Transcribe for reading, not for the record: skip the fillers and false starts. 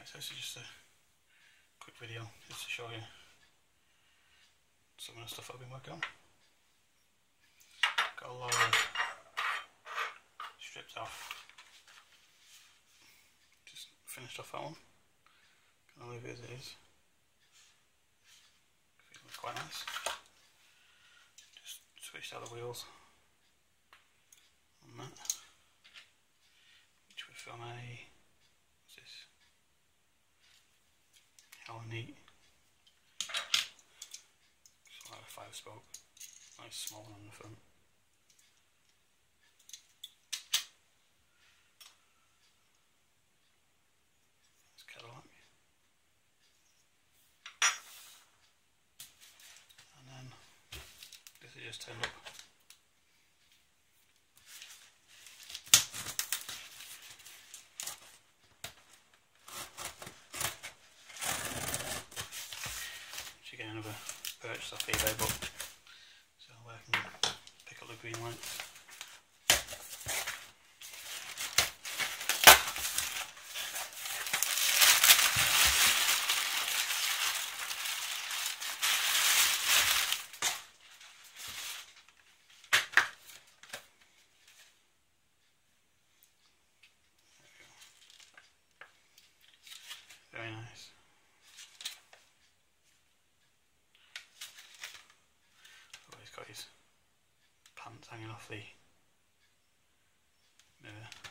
Right, so this is just a quick video just to show you some of the stuff I've been working on. Got a lot of stripped off. Just finished off that one. Gonna leave it as it is. It looks quite nice. Just switched out the wheels on that, which were from a, what's this? Hella neat. It's like a 5-spoke, nice small one on the front. It's Cadillac. And then this is just turned up. Again, another purchase off eBay, but so I can pick up the green lights. Very nice. Oh, he's got his pants hanging off the mirror.